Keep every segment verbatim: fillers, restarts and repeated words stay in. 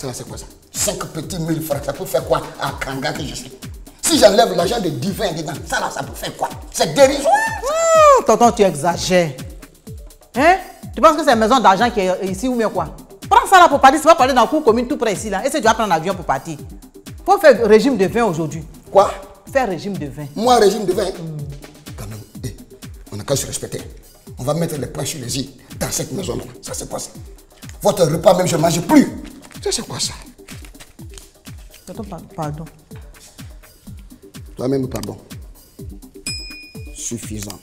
Ça, c'est quoi ça? cinq petits mille francs, ça peut faire quoi à Kanga que je suis? Si j'enlève l'argent de divin dedans, ça là, ça peut faire quoi? C'est dérisoire. Mmh, tonton, tu exagères. Hein? Tu penses que c'est une maison d'argent qui est ici ou bien quoi? Prends ça là pour partir, tu vas parler dans la cour commune tout près ici là. Et si tu vas prendre un avion pour partir? Faut faire régime de vin aujourd'hui. Quoi? Faire régime de vin. Moi, régime de vin? Mmh. Quand même, hey, on n'a qu'à se respecter. On va mettre les points sur les i dans cette maison là. Ça, c'est quoi ça? Votre repas même, je ne mange plus. Ça, c'est quoi ça? Tonton, pardon. Toi-même, pardon. Suffisant.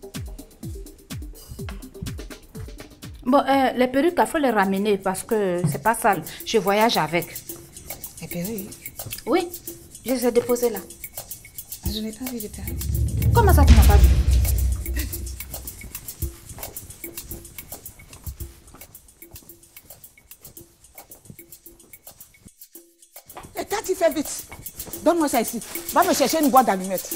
Bon, euh, les perruques, il faut les ramener parce que c'est pas sale. Je voyage avec. Les perruques? Oui, je les ai déposées là. Je n'ai pas vu de perruques. Comment ça, tu n'as pas vu? Et toi, tu fais vite. Donne-moi ça ici. Va me chercher une boîte d'allumettes.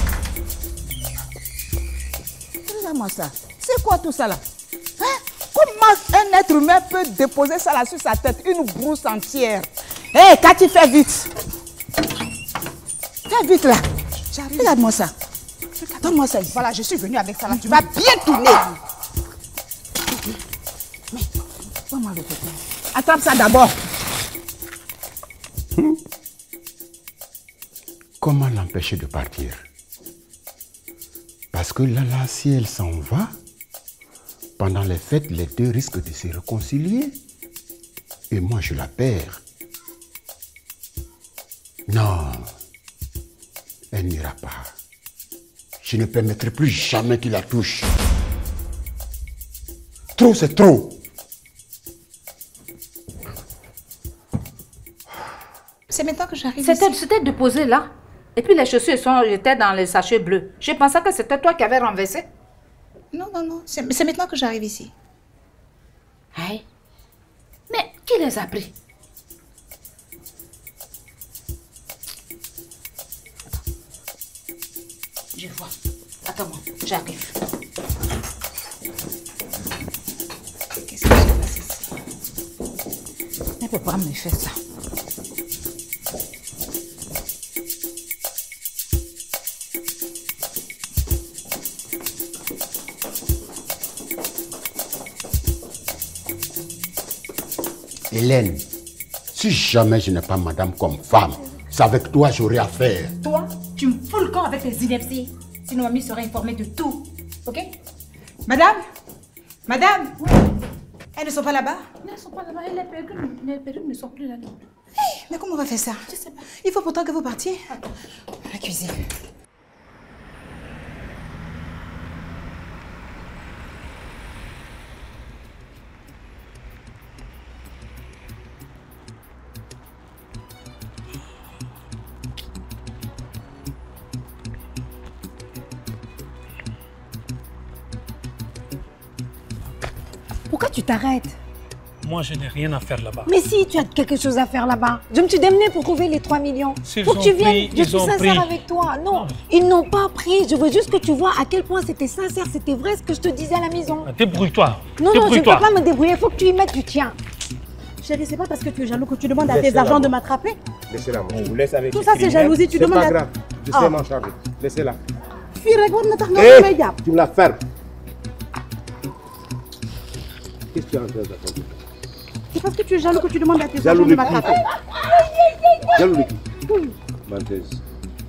Regarde-moi ça. C'est quoi tout ça là? Hein? Comment un être humain peut déposer ça là sur sa tête? Une brousse entière. Hé, hey, Cathy, fais vite. Fais vite là. Regarde-moi ça. Donne-moi ça ici. Voilà, je suis venue avec ça là. Tu vas bien tourner. Mais, donne-moi le côté. Attrape ça d'abord. Hmm. Comment l'empêcher de partir? Parce que là, là, si elle s'en va, pendant les fêtes, les deux risquent de se réconcilier. Et moi, je la perds. Non, elle n'ira pas. Je ne permettrai plus jamais qu'il la touche. Trop, c'est trop. C'est maintenant que j'arrive. C'était déposé là. Et puis les chaussures sont, étaient dans les sachets bleus. Je pensais que c'était toi qui avais renversé. Non, non, non. C'est maintenant que j'arrive ici. Hey. Mais qui les a pris? Je vois. Attends-moi, j'arrive. Qu'est-ce que je passe ici? Elle ne peut pas me faire ça. Hélène, si jamais je n'ai pas madame comme femme, c'est avec toi j'aurai affaire. Toi, tu me fous le camp avec les inepties. Sinon, mamie sera informée de tout. Ok? Madame? Madame? Oui. Elles ne sont pas là-bas? Elles ne sont pas là-bas. Les perruques, les perruques ne sont plus là. Hey, mais comment on va faire ça? Je sais pas. Il faut pourtant que vous partiez. À la cuisine. Pourquoi tu t'arrêtes? Moi, je n'ai rien à faire là-bas. Mais si, tu as quelque chose à faire là-bas. Je me suis démenée pour trouver les trois millions. Pour que tu viennes, je suis sincère avec toi. Non, non, ils n'ont pas pris. Je veux juste que tu vois à quel point c'était sincère, c'était vrai ce que je te disais à la maison. Débrouille-toi. Non, non, je ne peux pas me débrouiller. Il faut que tu y mettes du tien. Chérie, c'est pas parce que tu es jaloux que tu demandes à tes agents de m'attraper. Laissez-la, moi. Je vous laisse avec tout ça, c'est jalousie. Tu demandes à... C'est pas grave. Je sais m'en charger. Laissez-la. Hey, tu me la fermes. Qu'est-ce que tu as en train d'attendre? C'est parce que tu es jaloux que tu demandes à tes agents de m'attraper. Jaloux de qui? Menteuse.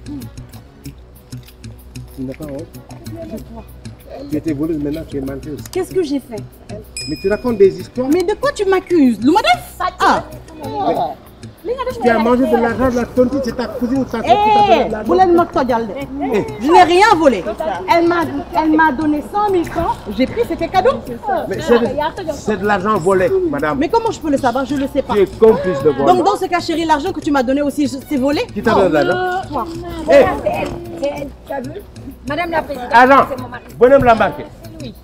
Tu n'as pas honte? Tu étais voleuse, maintenant tu es menteuse. Qu'est-ce que j'ai fait? Mais tu racontes des histoires. Mais de quoi tu m'accuses? Ah. Tu as mangé de l'argent de la tontine, c'est ta cousine ou ta soeur qui t'a donné de l'argent. Je n'ai rien volé. Elle m'a elle m'a donné cent mille francs. J'ai pris, c'était cadeau. Mais c'est de, de l'argent volé, madame. Mais comment je peux le savoir? Je ne le sais pas. Tu es complice de vol. Donc dans ce cas, chérie, l'argent que tu m'as donné aussi, c'est volé? Qui t'a donné de l'argent? Toi. Hey. Tu as vu? Madame la présidente, Argent. c'est mon mari. Bonhomme l'embarquer. Oui.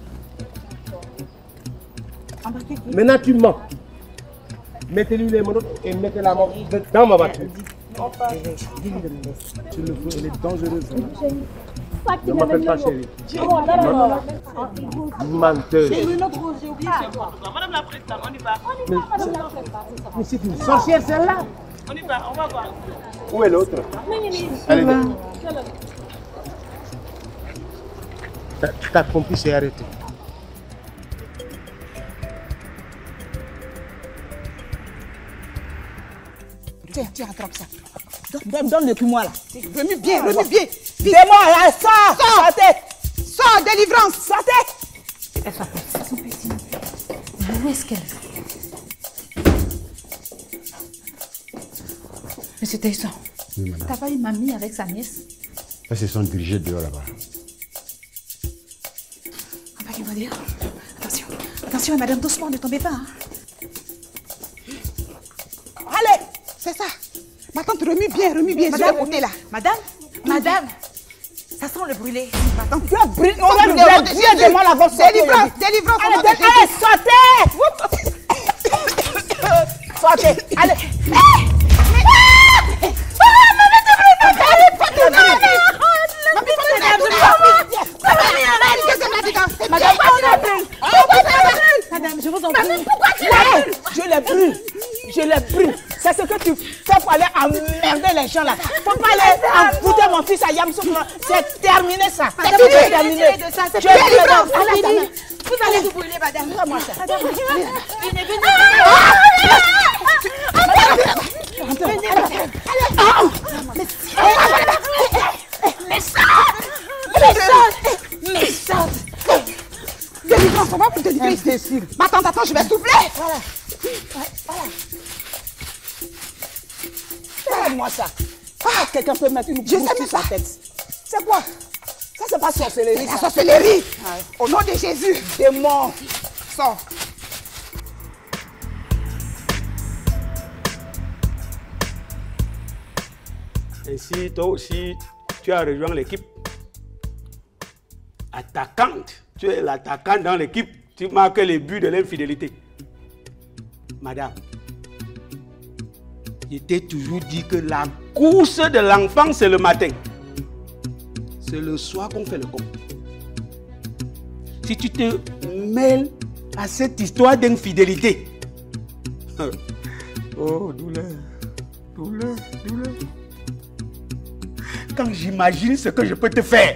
Maintenant tu mens. Mettez-lui les monotes et mettez la mort dans ma voiture. Dis-lui de me laisser. Tu le fais, elle est dangereuse. Ne m'appelle pas chérie. Menteuse. Madame la présidente, on y va. On y va, madame la présidente. Mais c'est une sorcière celle-là. On y va, on va voir. Où est l'autre? Allez, viens. Ta complice est arrêtée. Tiens, tiens, attrape ça. Donne, donne le moi là. Remue bien, remue bien. C'est moi, là, sors, sortez. Sors, délivrance, sortez. Elle soit où est-ce qu'elle est? Monsieur Tyson, Oui, madame. t'as pas eu mamie avec sa nièce? Elles se sont dirigées dehors là-bas. On va lui va dire. Attention, attention, madame, doucement, ne tombez pas. Hein. Allez, c'est ça. Ma tante, remue bien, remue bien sur le côté là. Madame, madame, ça sent le brûlé. Ma tante, Tu as brûlé, on va le bien de moi la voix. délivrance, délivrance. au nom de Allez, Jésus. allez, sortez. Sortez, allez. Madame, je vous en prie. Ouais, je les brûle. Je les brûle. C'est ce que tu fais pour aller emmerder les gens là. Faut pas aller foutre mon fils à Yamsouk. C'est terminé ça. C'est fini. fini. terminé. De ça, c'est Je fini. vais Délivrance, aller allez, dans- allez. Vous allez vous brûler, madame. Donne-moi ça. Venez, venez. Méchante. Délivrance, on va vous délivrer ici. Imbécile. Ma tante, attends, je vais souffler. Donne-moi ça. Ah, quelqu'un peut mettre une Je boule sais sur même sa pas. tête. C'est quoi? Ça, c'est pas sorcellerie. La ça. sorcellerie. Au nom de Jésus. Démon. Sors. Ainsi, toi aussi, tu as rejoint l'équipe. Attaquante. Tu es l'attaquant dans l'équipe. Tu marques les buts de l'infidélité. Madame, je t'ai toujours dit que la course de l'enfant, c'est le matin. C'est le soir qu'on fait le con. Si tu te mêles à cette histoire d'infidélité, oh, douleur, douleur, douleur. Quand j'imagine ce que je peux te faire.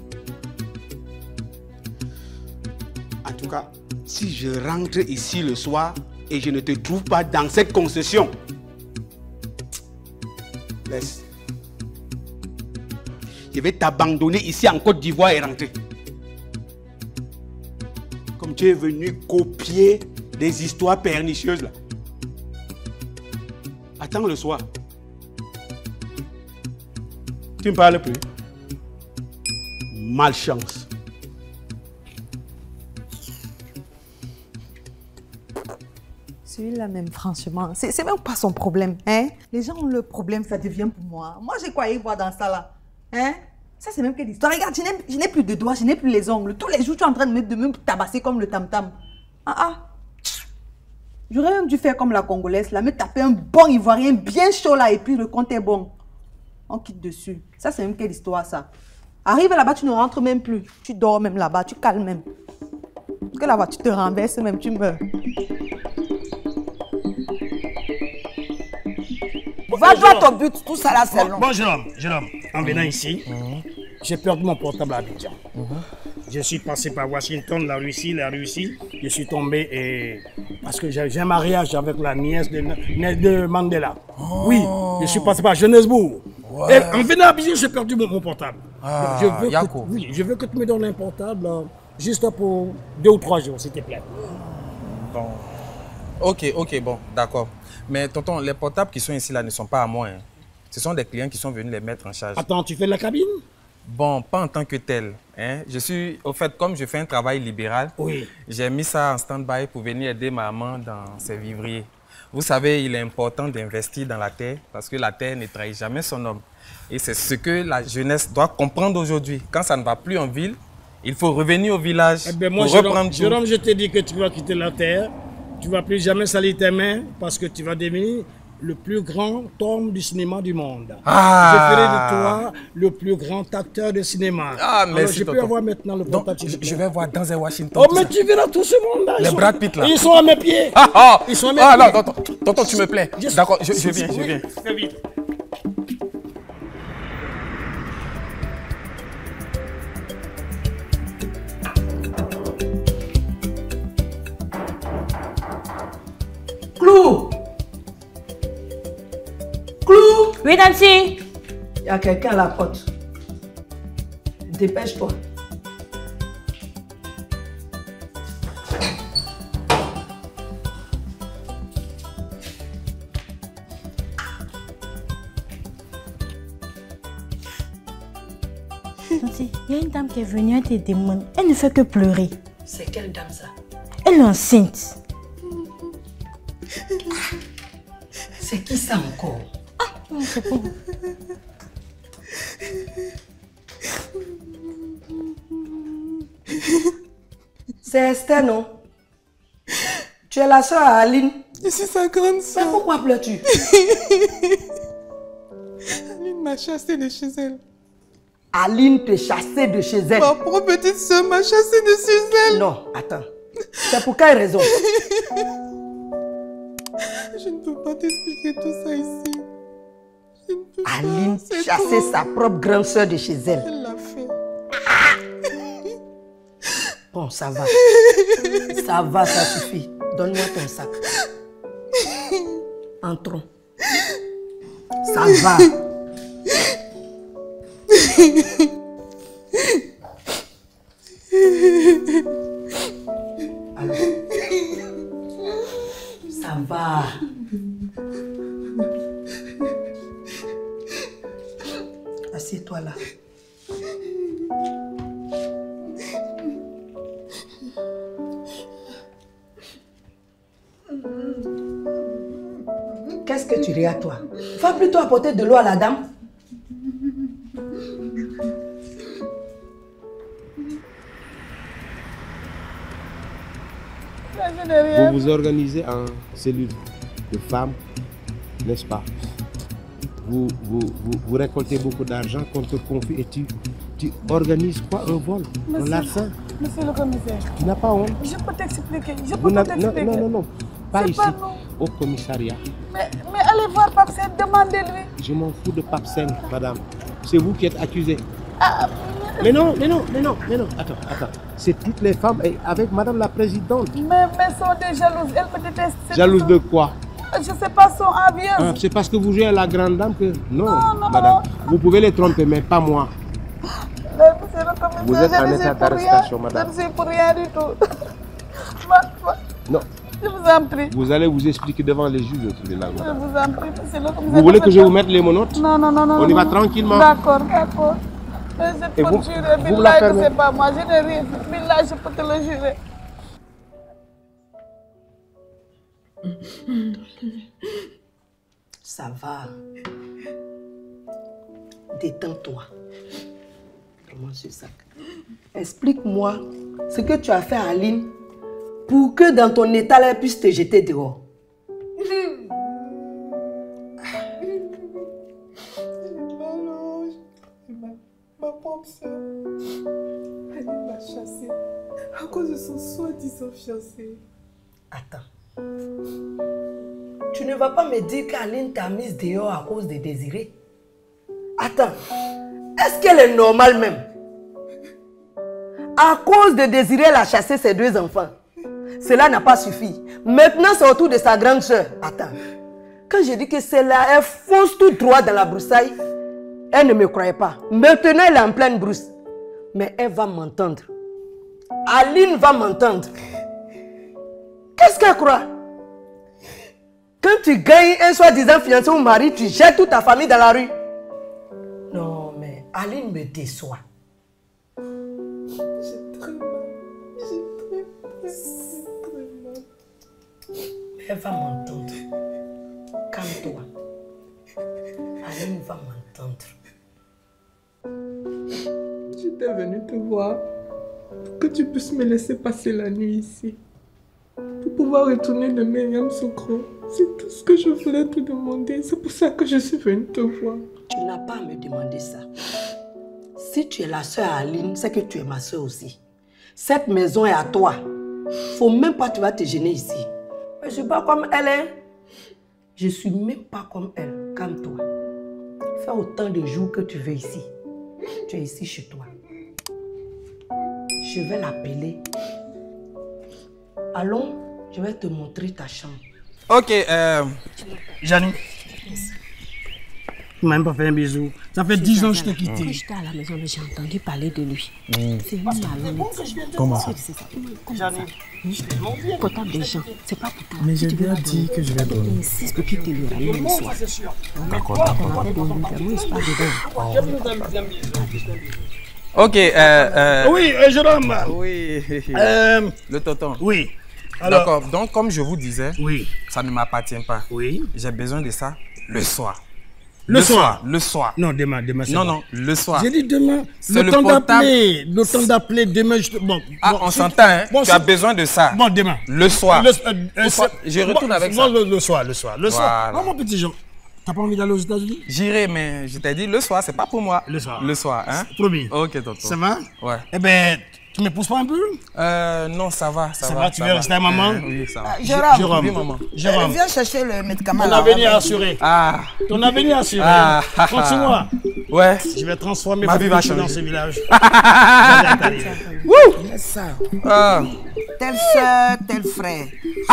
En tout cas, si je rentre ici le soir et je ne te trouve pas dans cette concession, laisse. Je vais t'abandonner ici en Côte d'Ivoire et rentrer. Comme tu es venu copier des histoires pernicieuses là. Attends le soir. Tu ne parles plus. Malchance. Celui-là même, franchement, c'est c'est même pas son problème. Hein? Les gens ont le problème, ça devient pour moi. Moi, j'ai quoi y voir dans ça là? Hein? Ça, c'est même quelle histoire. Regarde, je n'ai- je n'ai plus de doigts, je n'ai plus les ongles. Tous les jours, tu es en train de me, de me tabasser comme le tam-tam. Ah ah! J'aurais même dû faire comme la Congolaise, là, me taper un bon ivoirien bien chaud là, et puis le compte est bon. On quitte dessus. Ça, c'est même quelle histoire, ça? Arrive là-bas, tu ne rentres même plus. Tu dors même là-bas, tu calmes même. Que là-bas, tu te renverses même, tu meurs. Va droit ton but, tout ça là, c'est long. Bon, jeune homme, jeune homme, en venant ici, j'ai perdu mon portable à Abidjan. Je suis passé par Washington, la Russie, la Russie. Je suis tombé et... parce que j'ai j'ai un mariage avec la nièce de, de Mandela. Oui, je suis passé par Johannesburg. Et en venant à Abidjan, j'ai perdu mon, mon portable. Ah, je, veux que, Yako. oui, je veux que tu me donnes un portable euh, juste pour deux ou trois jours, s'il te plaît. Bon. Ok, ok, bon, d'accord. Mais tonton, les portables qui sont ici là ne sont pas à moi. Hein. Ce sont des clients qui sont venus les mettre en charge. Attends, tu fais de la cabine? Bon, pas en tant que tel. Hein. Je suis, au fait, comme je fais un travail libéral, Oui. j'ai mis ça en stand-by pour venir aider ma maman dans ses vivriers. Vous savez, il est important d'investir dans la terre parce que la terre ne trahit jamais son homme. Et c'est ce que la jeunesse doit comprendre aujourd'hui. Quand ça ne va plus en ville, il faut revenir au village Eh ben moi, pour Jérôme, reprendre tout. Jérôme, je te dis que tu vas quitter la terre. Tu ne vas plus jamais salir tes mains parce que tu vas devenir le plus grand homme du cinéma du monde. Ah. Je ferai de toi le plus grand acteur de cinéma. Ah, alors, merci, je peux tonton. avoir maintenant le Donc, portable. je, je vais voir Denzel Washington. Oh, tout mais ça. tu verras tout ce monde-là. Les ils sont- Brad Pitt là. Ils sont à mes pieds. Ah, ah. Ils sont à mes Ah, pieds. non, tonton, tonton, tu me plais. D'accord, je, je viens, je Oui, viens. très vite. Clou! Clou! Oui, Nancy? Il y a quelqu'un à la porte. Dépêche-toi. Nancy, il y a une dame qui est venue, elle te demande. Elle ne fait que pleurer. C'est quelle dame ça? Elle est enceinte. C'est qui ça encore? Non, c'est pas. C'est Esther, non? Tu es la soeur à Aline? Je suis sa grande soeur. Mais pourquoi pleures-tu? Aline m'a chassée de chez elle. Aline te chassait de chez elle? Ma propre petite soeur m'a chassée de chez elle. Non, attends. C'est pour quelle raison? Je ne peux pas t'expliquer tout ça ici. Je ne peux Aline pas. c'est chassait trop. sa propre grande soeur de chez elle. Elle l'a fait. Bon, ça va. Ça va, ça suffit. Donne-moi ton sac. Entrons. Ça va. Allez. Ça va. Assieds-toi là. Qu'est-ce que tu regardes toi? Va plutôt apporter de l'eau à la dame. Vous vous organisez en cellule de femmes, n'est-ce pas? Vous, vous, vous, vous récoltez beaucoup d'argent qu'on te confie et tu, tu organises quoi? Un vol? Un larcin? Monsieur le commissaire. Tu n'as pas honte? Je peux t'expliquer. Je Vous peux n'avez- t'expliquer. non, non, non, non. Pas C'est ici. pas nous. Au commissariat. Mais, mais allez voir Papsen, demandez-lui. Je m'en fous de Papsen, madame. C'est vous qui êtes accusée. Ah, Mais non, mais non, mais non, mais non. Attends, attends. C'est toutes les femmes et avec madame la présidente. mais, mais sont des jalouses. Elle me déteste. c'est Jalouse tout. de quoi? Je sais pas, sont envieuses. Ah, c'est parce que vous jouez à la grande dame que... Non, Non, non, madame. non. Vous pouvez les tromper, mais pas moi. Mais monsieur le commissaire, Vous êtes je en ne état suis pour d'arrestation, rien. madame. Je ne suis pour rien du tout. Ma- ma- Non. Je vous en prie. Vous allez vous expliquer devant les juges au tribunal, Je madame. vous en prie, monsieur le commissaire. Vous voulez ne que je faites vous pas- mette les monotes? Non, non, non, non. On y va non. tranquillement. D'accord, d'accord. Mais je Et peux vous- te jurer, vous la Billah, que fermez. c'est pas moi. Je n'ai rien fait. Billah, je peux te le jurer. Ça va. Détends-toi. Donne-moi ce sac. Explique-moi ce que tu as fait à Aline pour que dans ton état, elle puisse te jeter dehors. Ma, ma propre soeur, elle m'a chassée à cause de son soi-disant fiancé. Attends. Tu ne vas pas me dire qu'Aline t'a mise dehors à cause de Désiré? Attends. Est-ce qu'elle est normale même? À cause de Désiré, elle a chassé ses deux enfants. Cela n'a pas suffi. Maintenant, c'est au tour de sa grande soeur. Attends. Quand je dis que c'est là, elle fonce tout droit dans la broussaille. Elle ne me croyait pas. Maintenant, elle est en pleine brousse. Mais elle va m'entendre. Aline va m'entendre. Qu'est-ce qu'elle croit? Quand tu gagnes un soi-disant fiancé ou mari, tu jettes toute ta famille dans la rue. Non, mais Aline me déçoit. J'ai très mal. J'ai très, très, très mal. Elle va m'entendre. Calme-toi. Aline va m'entendre. J'étais venue te voir pour que tu puisses me laisser passer la nuit ici. Pour pouvoir retourner de Myriam Sokro C'est tout ce que je voulais te demander. C'est pour ça que je suis venue te voir. Tu n'as pas à me demander ça. Si tu es la sœur à Aline, c'est que tu es ma sœur aussi. Cette maison est à toi. Faut même pas que tu vas te gêner ici. Je suis pas comme elle, hein. Je suis même pas comme elle. Calme-toi. Fais autant de jours que tu veux ici. Tu es ici chez toi. Je vais l'appeler. Allons, je vais te montrer ta chambre. Ok, euh... Janine. Tu m'as même pas fait un bisou. Ça fait dix ans que je t'ai quitté. Quand j'étais à la maison, j'ai entendu parler de lui. Mm. C'est une malhonnête. Comment ça? Comment ça? Potable des gens, c'est pas pour toi. Mais j'ai bien dit que je vais donner. Il insiste pour qu'il te le ramène le soir. D'accord, On avait donné un permis, c'est pas dedans. Ok, euh... euh... Oui, euh, Jérôme. Oui. Euh... Le tonton. Oui. D'accord, donc comme je vous disais, oui. Ça ne m'appartient pas. Oui. J'ai besoin de ça le soir. Le, le soir. soir Le soir. Non, demain, demain c'est Non, bon. non, le soir. J'ai dit demain. C'est Le, le temps portable. d'appeler. Le temps d'appeler demain. Je te... bon, ah, bon, on s'entend, hein. Bon, tu as besoin de ça. Bon, demain. Le soir. Le, euh, euh, je retourne bon, avec bon, ça. Le, le soir, le soir. Le voilà. soir. Non, mon petit Jean. T'as pas envie d'aller aux États-Unis? J'irai, mais je t'ai dit, le soir, c'est pas pour moi. Le soir. Le soir, hein? Promis. Ok, tonton. Ça va? Ouais. Eh ben, tu me pousses pas un peu? Euh, non, ça va, ça, ça va. va, tu veux rester à maman? euh, Oui, ça va. Jérôme, Jérôme. Oui, maman. Jérôme. Viens chercher le médicament. Ton là, avenir assuré. Ah. Ton avenir assuré. Ah. Continue-moi. Ouais. Je vais transformer ma vie va dans changer ce village. Wouh! Ça. Ah. Telle soeur, tel frère.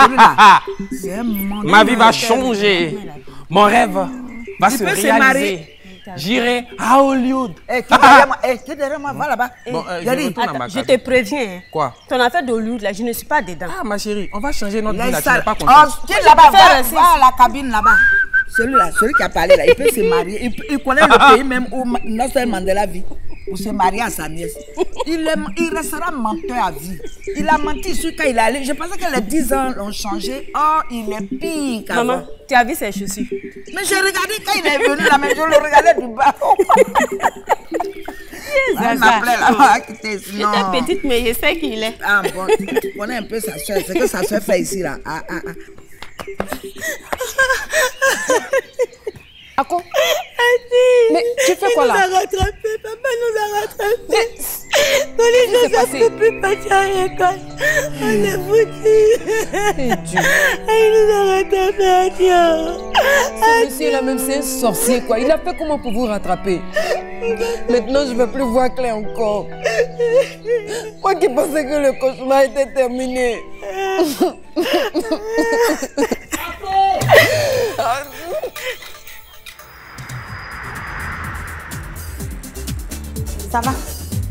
Ma vie va changer. Mon rêve va Il se peut se réaliser. marier. J'irai à Hollywood. Eh, qui est derrière moi? Eh, qui est derrière moi? Va là-bas. Bon, euh, je Attends, retourne à ma je cabine. te préviens. Quoi? Ton affaire d'Hollywood, là, je ne suis pas dedans. Ah, ma chérie, on va changer notre vie Laisse là, tu ça. n'es pas Oh, contente. qui est là-bas? Va, va à la cabine là-bas. Celui-là, celui qui a parlé là, il peut se marier. Il, il connaît le pays même où Nelson Mandela vit. Pour se marier à sa nièce. Il, est, il restera menteur à vie. Il a menti sur quand il est allé. Je pensais que les dix ans l'ont changé. Oh, il est pire qu'avant. Maman, tu as vu ses chaussures? Mais j'ai regardé quand il est venu là, mais je le regardais du bas. Zaza. Il m'appelait là-bas. J'étais petite, mais je sais qu'il est. Ah bon, tu connais un peu sa soeur. C'est que sa soeur fait ici là. Ah, ah, ah. Ako, mais tu fais quoi là? Il nous a rattrapés, papa nous a rattrapés. Nous les gens ne peuvent plus partir à l'école. On est foutus. Il nous a rattrapés à Dieu. Ce monsieur là même c'est un sorcier quoi. Il a fait comment pour vous rattraper? Maintenant je ne veux plus voir clair encore. Moi qui pensais que le cauchemar était terminé. Ça va?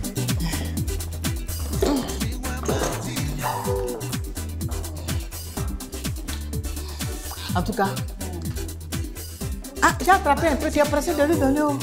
En tout cas. Ah, j'ai attrapé un peu, tu es pressé de lui donner. Oh.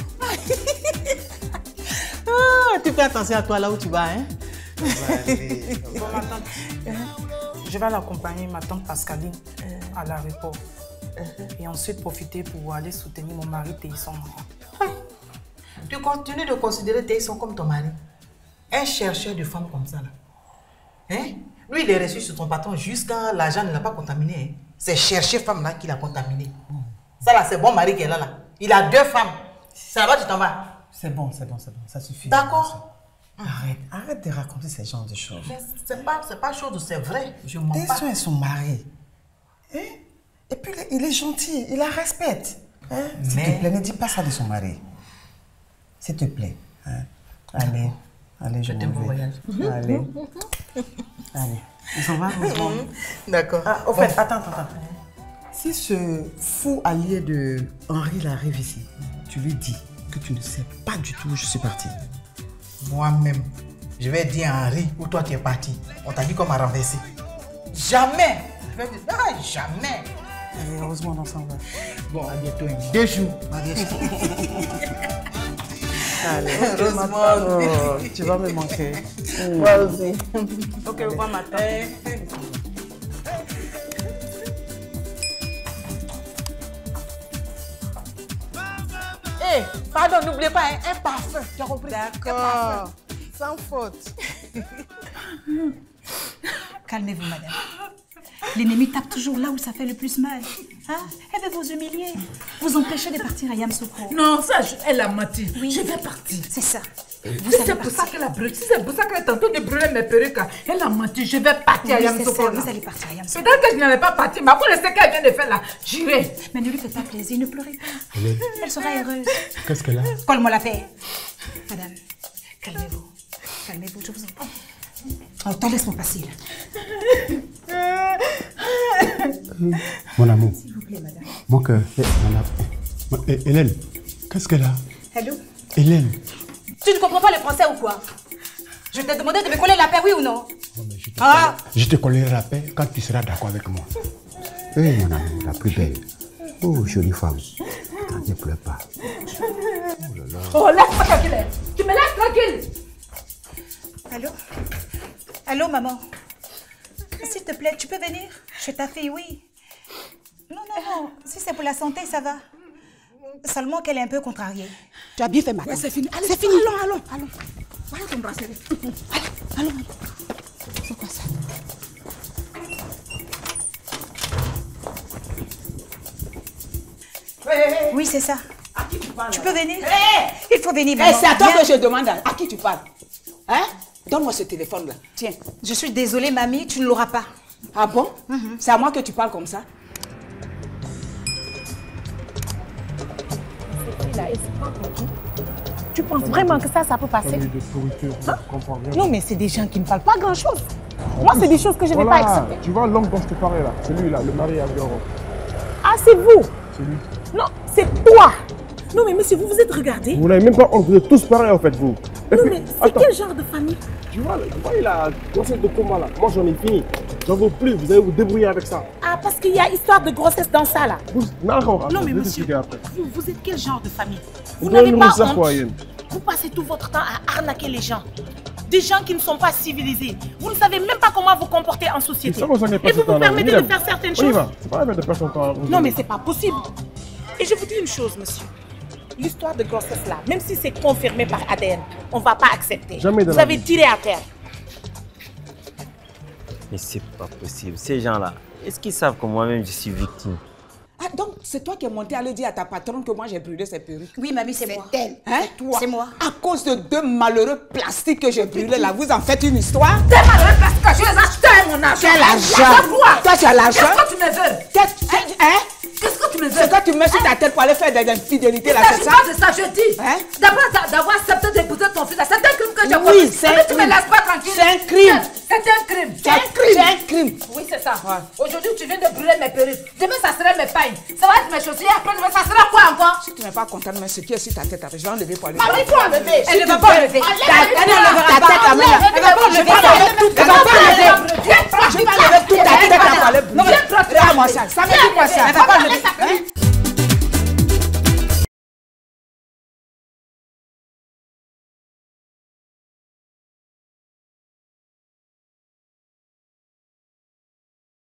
Ah, tu fais attention à toi là où tu vas, hein? Bon, ma tante, je vais l'accompagner, ma tante Pascaline, à l'aéroport. Et ensuite profiter pour aller soutenir mon mari Théisson. Tu continues de considérer Théisson comme ton mari? Un chercheur de femmes comme ça là. Hein? Lui, il est reçu sur ton patron jusqu'à l'argent ne l'a pas contaminé. Hein? C'est chercher femme là qui l'a contaminé. Ça là, c'est bon mari qu'elle a là. Il a deux femmes. Ça va, tu t'en vas? C'est bon, c'est bon, c'est bon, ça suffit. D'accord. Arrête, arrête de raconter ce genre de choses. C'est pas, c'est pas chose, c'est vrai. Je mens pas. Théisson est son mari. Hein? Et puis il est gentil, il la respecte. Hein? S'il te plaît, ne dis pas ça de son mari. S'il te plaît. Hein? Allez, allez, je t'aime, bon voyage. Allez. Allez. On s'en va? D'accord. Ah, au fait, attends, attends, attends. Si ce fou allié de Henri arrive ici, tu lui dis que tu ne sais pas du tout où je suis partie. Moi-même, je vais dire à Henri où toi tu es parti. On t'a dit qu'on m'a renversé. Jamais. Je vais dire, ah, jamais. Et heureusement, on s'en va. Bon, à bientôt. Deux jours. Allez, heureusement. Oh, tu vas me manquer. Moi aussi. Ok, au revoir, ma tante. Hé, hey, pardon, n'oubliez pas, hein, un parfum. Tu as compris? D'accord. Sans faute. Calmez-vous, madame. L'ennemi tape toujours là où ça fait le plus mal. Hein? Elle veut vous humilier, vous empêcher de partir à Yamoussoukro. Non, ça, je, elle a menti. Oui. Je vais partir. C'est ça. Vous si c'est pour ça qu'elle a brûlé, si c'est pour ça qu'elle est en train de brûler mes perruques, elle a menti. Je vais partir oui, à Yamoussoukro. Vous allez partir à Yamoussoukro. Peut-être que je n'allais pas partir, mais après le ce qu'elle vient de faire là, j'irai. Mais ne lui faites pas plaisir, ne pleurez pas. Elle, elle sera heureuse. Qu'est-ce qu'elle a? Colle-moi la paix. Madame, calmez-vous. Calmez-vous, je vous en prie. Oh, t'en laisse-moi passer là. Mon amour. S'il vous plaît, madame. Mon cœur. Mon amour. Hélène, qu'est-ce qu'elle a? Hello? Hélène. Tu ne comprends pas le français ou quoi? Je t'ai demandé de me coller la paix, oui ou non? Oh, je, te ah. je te collerai la paix quand tu seras d'accord avec moi. Eh, hey, mon amour, la plus belle. Oh, jolie femme. Ne pleure pas. Oh là là. Oh, laisse-moi tranquille. Tu me laisses tranquille. Allô? Allô, maman? S'il te plaît, tu peux venir? Chez ta fille, oui. Non, non, non. Si c'est pour la santé, ça va. Seulement qu'elle est un peu contrariée. Tu as bien fait, madame. Ouais, c'est fini. C'est fini. Allons, allons, allons. Voilà ton bracelet. Allez, allons, allons. C'est quoi ça? Hey, oui, c'est ça. À qui tu parles? Tu peux venir? Hey. Il faut venir, maman. Hey, c'est à toi que je demande. À qui tu parles? Hein? Donne-moi ce téléphone-là. Tiens. Je suis désolée, mamie, tu ne l'auras pas. Ah bon? Mm-hmm. C'est à moi que tu parles comme ça? Tu penses vraiment que ça, ça peut passer? Hein? Non, mais c'est des gens qui ne parlent pas grand-chose. Moi, c'est des choses que je ne voilà. vais pas accepter. Tu vois l'homme dont je te parlais là, c'est lui là, le mari à Véron. Ah, c'est vous? C'est lui. Non, c'est toi. Non, mais monsieur, vous vous êtes regardé? Vous n'avez même pas honte, vous êtes tous pareils en fait, vous. Et non, puis, mais c'est quel genre de famille? Tu vois, tu vois, il a grossesse de coma là. Moi, j'en ai fini. J'en veux plus, vous allez vous débrouiller avec ça. Ah, parce qu'il y a histoire de grossesse dans ça là. Vous, non, non, non mais monsieur, vous, vous êtes quel genre de famille? Vous n'avez pas honte. Quoi, vous passez tout votre temps à arnaquer les gens. Des gens qui ne sont pas civilisés. Vous ne savez même pas comment vous comporter en société. Et vous vous permettez de faire certaines choses. C'est pas la peine de perdre son temps. Non, mais c'est pas possible. Et je vous dis une chose, monsieur. L'histoire de grossesse là, même si c'est confirmé par A D N, on ne va pas accepter. Jamais de vous avez tiré à terre. Mais c'est pas possible. Ces gens-là, est-ce qu'ils savent que moi-même je suis victime? Ah, donc c'est toi qui es monté à le dire à ta patronne que moi j'ai brûlé ses perruques? Oui, mamie, c'est moi. Elle, hein? C'est toi. C'est moi. À cause de deux malheureux plastiques que j'ai brûlés là, vous en faites une histoire? Deux malheureux plastiques, je les ai achetés, mon argent. Quel argent? Toi, tu as l'argent? Qu'est-ce que tu me veux? Qu'est-ce hein? Qu'est-ce que tu me veux? C'est quand tu mets sur ta tête pour aller faire des infidélités là, c'est ça? Il ne s'agit pas de ça, je dis. Hein? D'abord, d'avoir accepté d'épouser ton fils, c'est un crime que j'ai commis. Oui, c'est un crime. Tu me laisses pas tranquille. C'est un crime. C'est un crime. C'est un crime. C'est un crime. Oui, c'est ça. Ouais. Aujourd'hui, tu viens de brûler mes perruques. Demain, ça sera mes pailles. Ça va être mes chaussures. Après, demain, ça sera quoi encore? Si tu n'es pas content de mettre ce qui est sur ta tête, je vais enlever pour aller. Ah oui, il faut enlever. Elle ne va pas enlever. Elle enlèvera ta tête à moi. Elle va pas enlever. Elle va pas enlever. Je vais enlever toute ta tête à moi. Non, mais regarde-moi ça. Ça me dit quoi ça? Elle va pas enlever.